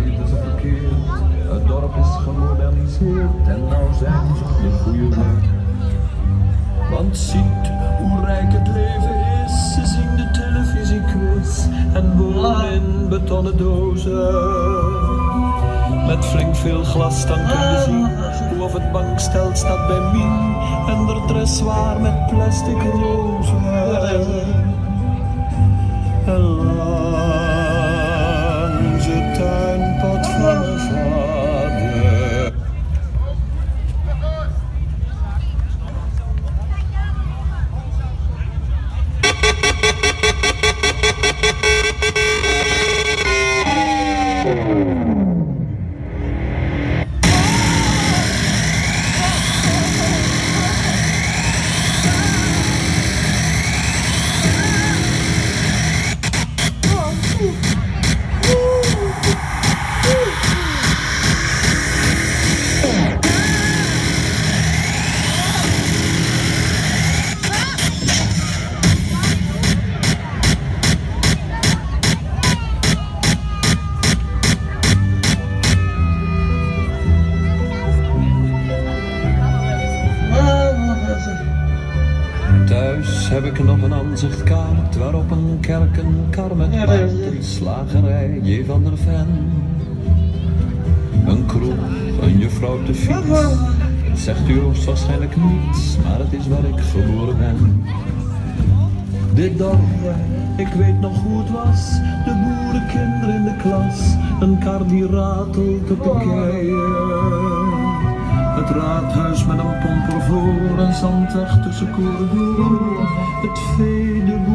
weten ze verkeerd. Het dorp is gemoderniseerd en nou zijn ze op de goede weg. Want ziet hoe rijk het leven is, ze zien de televisiequiz en wonen in betonnen dozen. Met flink veel glas dan kun je zien hoe of het bankstel staat bij Mien en de dressoir met plastic rozen. En langs het tuinpad van mijn vader. Thuis heb ik nog een aanzichtkaart waarop een kerk, een kar met paard, een slagerij, J. van der Ven. Een kroeg, een juffrouw te fiets. Het zegt u hoogstwaarschijnlijk niets, maar het is waar ik geboren ben. Dit dorp, ik weet nog hoe het was, de boerenkinderen in de klas, een kar die ratelt op de keien. Het raadhuis met een pomper voor, een zandweg tussen koren door, het vee, de boer.